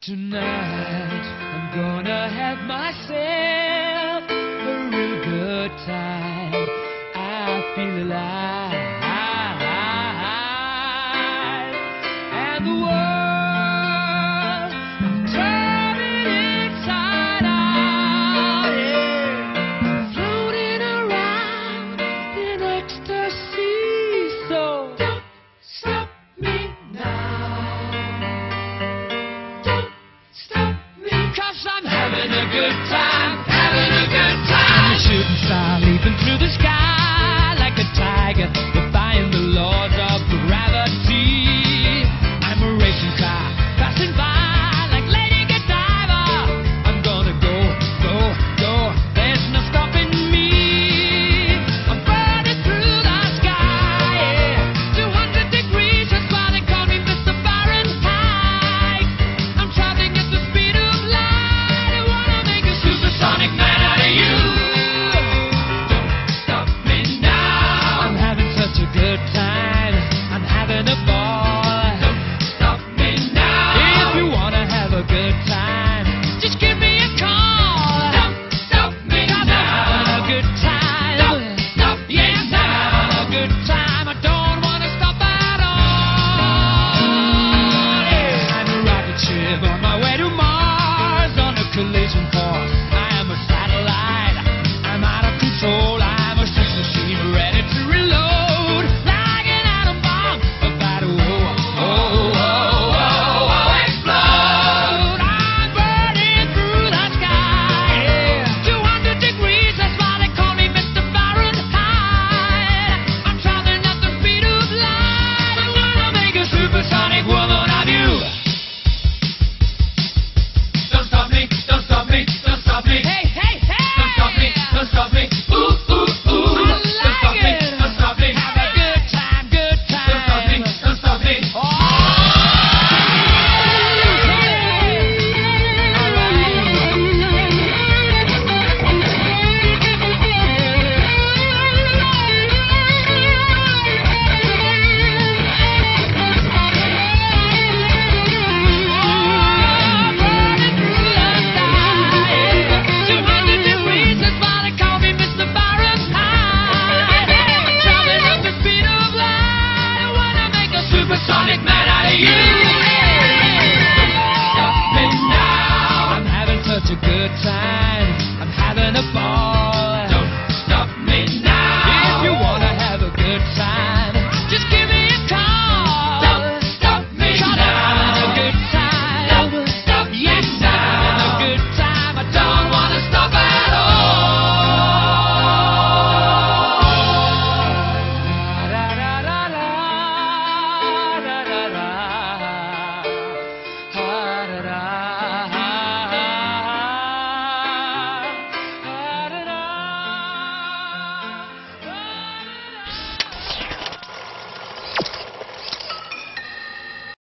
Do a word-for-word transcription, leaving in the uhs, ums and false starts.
Tonight I'm gonna have myself a real good time. I feel alive, and the world I'm turning inside out, yeah. Floating around in ecstasy. So don't stop me now. I'm having a good time, having a good time. A shooting star leaping through the sky like a tiger, defying the laws of gravity. I'm a racing car passing by like Lady Godiva. I'm gonna go, go, go. There's no stopping me. I'm burning through the sky, yeah. two hundred degrees, that's why they call me Mister Fahrenheit. I'm traveling at the speed of light. Supersonic man out of you. Don't stop me now. I'm having such a good time. I'm having a ball. Don't stop me now. If you wanna have a good time, just give me a call. Don't stop me now. I'm having a good time. Don't stop me yes, now. I'm having a good time. I don't wanna stop at all. Yeah. I'm a rocket ship on my way to Mars on a collision course. I'm a satellite, I'm out of control, I'm a sex machine ready to reload, like an atom bomb, about to oh, oh, oh, oh, oh, explode. I'm burning through the sky, yeah. two hundred degrees, that's why they call me Mister Fahrenheit. I'm traveling at the speed of light, I'm gonna make a supersonic woman of you. Don't stop me, don't stop me, don't stop me.